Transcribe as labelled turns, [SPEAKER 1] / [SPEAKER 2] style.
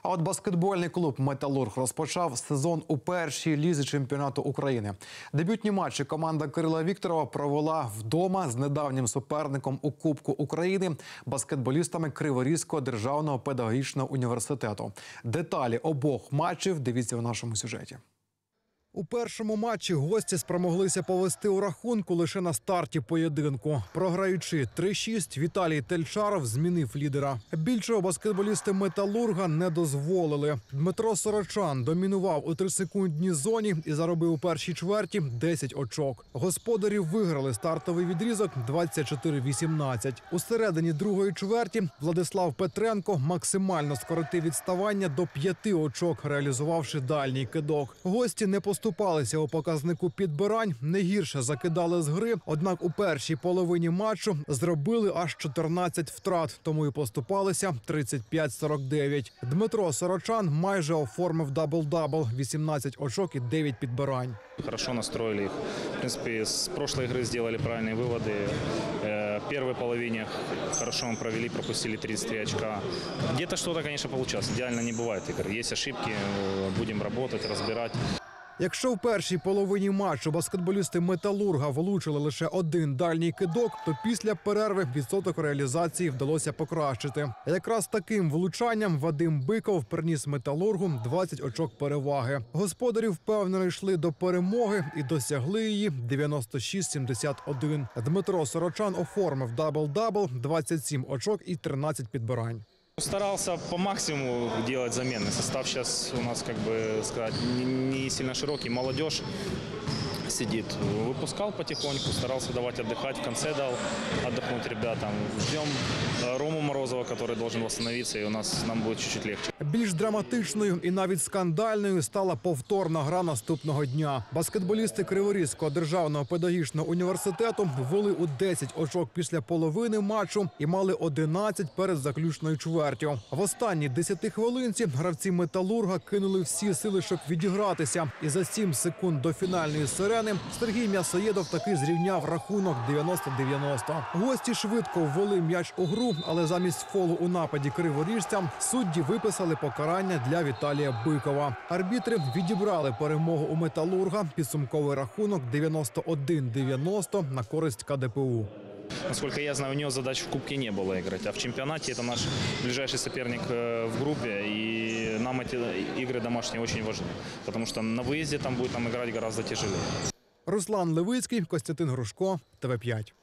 [SPEAKER 1] А от баскетбольний клуб «Металург» розпочав сезон у першій лізі чемпіонату України. Дебютні матчі команда Кирила Вікторова провела вдома з недавнім суперником у Кубку України – баскетболістами Криворізького державного педагогічного університету. Деталі обох матчів дивіться у нашому сюжеті. У першому матчі гості спромоглися повести у рахунку лише на старті поєдинку. Програючи 3-6, Віталій Тельчаров змінив лідера. Більшого баскетболісти «Металурга» не дозволили. Дмитро Сорочан домінував у 3-секундній зоні і заробив у першій чверті 10 очок. Господарі виграли стартовий відрізок 24-18. У середині другої чверті Владислав Петренко максимально скоротив відставання до 5 очок, реалізувавши дальній кидок. Гості не поступалися у показнику підбирань, не гірше закидали з гри, однак у першій половині матчу зробили аж 14 втрат, тому і поступалися 35-49. Дмитро Сорочан майже оформив дабл-дабл – 18 очок і 9 підбирань.
[SPEAKER 2] Хорошо настроили их. В принципе, с прошлой игры сделали правильные выводы. В первой половине хорошо мы провели, пропустили 33 очка. Где-то что-то, конечно, получалось. Идеально не бывает игр. Есть ошибки, будем работать, разбирать.
[SPEAKER 1] Якщо в першій половині матчу баскетболісти «Металурга» влучили лише один дальній кидок, то після перерви відсоток реалізації вдалося покращити. Якраз таким влучанням Вадим Биков приніс «Металургу» 20 очок переваги. Господарі впевнено йшли до перемоги і досягли її 96-71. Дмитро Сорочан оформив дабл-дабл, 27 очок і 13 підбирань.
[SPEAKER 2] Старался по максимуму делать замены. Состав сейчас у нас, как бы сказать, не сильно широкий. Молодежь сидит. Выпускал потихоньку, старался давать отдыхать. В конце дал отдохнуть ребятам. Ждем Рому Морозова, который должен восстановиться, и нам будет чуть-чуть легче.
[SPEAKER 1] Більш драматичною і навіть скандальною стала повторна гра наступного дня. Баскетболісти Криворізького державного педагогічного університету ввели у 10 очок після половини матчу і мали 11 перед заключною чвертю. В останній 10 хвилинці гравці «Металурга» кинули всі сили, щоб відігратися. І за 7 секунд до фінальної сирени Сергій М'ясоєдов таки зрівняв рахунок 90-90. Гості швидко ввели м'яч у гру, але замість фолу у нападі криворіжцям судді виписали покарання для Віталія Бикова. Арбітри відібрали перемогу у «Металурга». Підсумковий рахунок 91-90 на користь КДПУ.
[SPEAKER 2] Насколько я знаю, у него задач в Кубке не было играть, а в чемпионате это наш ближайший соперник в группе, и нам эти игры домашние очень важны, потому что на выезде там будет играть гораздо тяжелее.
[SPEAKER 1] Руслан Левицький, Костянтин Грушко, ТВ5.